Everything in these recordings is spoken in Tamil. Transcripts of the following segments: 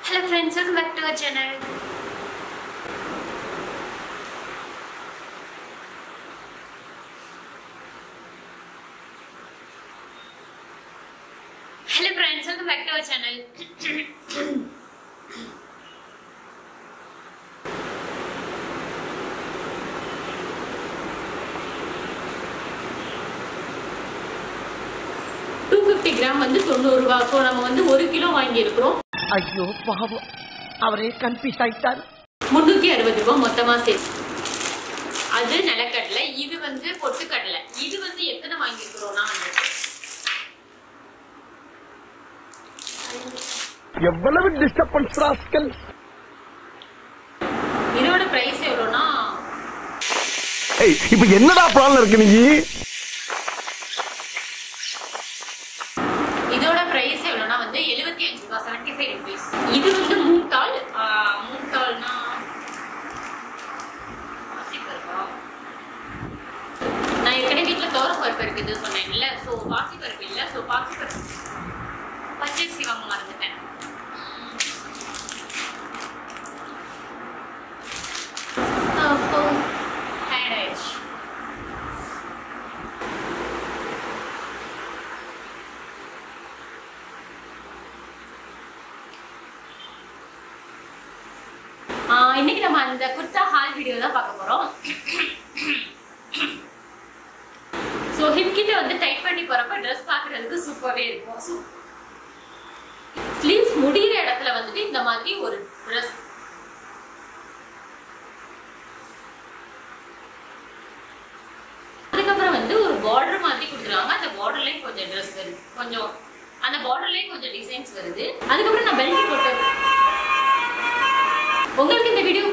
Hello friends, welcome back to our channel. Hello friends, welcome back to our channel. ग्राम வந்து 90 ரூபாய் சோ நம்ம வந்து 1 கிலோ வாங்கி இருக்கோம். ஐயோ பாவம் அவரே கன்ஃபியூஸ் ஆயிட்டார். 360 ரூபாய் மொத்தமா சேர்த்து. அது நிலக்கடலை, இது வந்து பொட்டுக்கடலை. இது வந்து எத்தனை வாங்கி இருக்கோம்னா எவ்வளவு டிஸ்டர்பன்ஸ் ராஸ்கல். இதோட பிரைஸ் எவ்வளவுனா ஏய் இப்போ என்னடா பிளான்ல இருக்கு நீ? இதோட பிரைஸ் எவ்வளவுனா வந்து 75 ரூபாய் 75 rupees. இது வந்து மூங்டால்னா பாசிப்பருப்பா. நான் ஏற்கனவே வீட்டுல தோரப்பருப்பு இருக்குது சொன்னேன்ல, சோ பாசிப்பருப்பு இல்ல, சோ பாசிப்பருப்பு பச்சரிசி வாங்க மறந்துட்டேன். இன்னைக்கு நம்ம அந்த குர்தா ஹால் வீடியோ தான் பார்க்க போறோம். சோ ஹிப் கிட்ட வந்து டைட் பண்ணி போறப்ப Dress பார்க்கிறதுக்கு சூப்பரா இருக்கும். ஸ்லீவ்ஸ் முடியிற இடத்துல வந்துட்டு இந்த மாதிரி ஒரு Dress. அதுக்கப்புறம் வந்து ஒரு border மாதிரி கொடுத்துறாங்க. அந்த borderலயே கொஞ்சம் Dress வருது. கொஞ்சம் அந்த borderலயே கொஞ்சம் டிசைன்ஸ் வருது. அதுக்கப்புறம் நான் பெல்ட் போட்டேன். உங்களுக்கு இந்த வீடியோ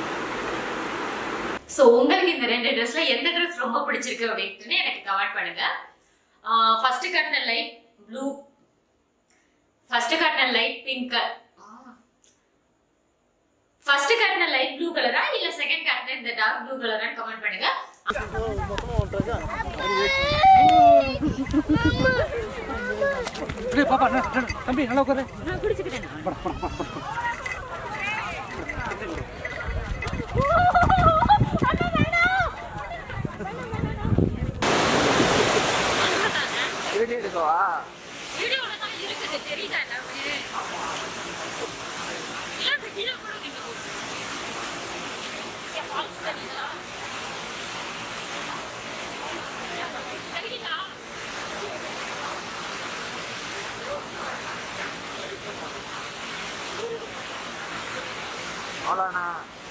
உங்களுக்கு இந்த ரெண்டு ட்ரெஸ்ல எந்த ட்ரெஸ் ரொம்ப பிடிச்சிருக்கு அப்படின்னு எனக்கு கமெண்ட் பண்ணுங்க. ஃபர்ஸ்ட் காட்டின லைட் ப்ளூ, ஃபர்ஸ்ட் காட்டின லைட் பிங்க், ஃபர்ஸ்ட் காட்டின லைட் ப்ளூ கலரா இல்ல செகண்ட் காட்டின இந்த டார்க் ப்ளூ கலரான்னு கமெண்ட் பண்ணுங்க. பாப்பா தம்பி நல்லா உட்காரு. நான் குடிச்சிட்டேன். வீடியோல தான் இருக்குது தெரியுதா எல்லாமே. இல்ல வீடியோ கூட நீங்க ஏ ஃபால்ஸ் தெரியுதா தெரியுதா அவ்வளோண்ணா.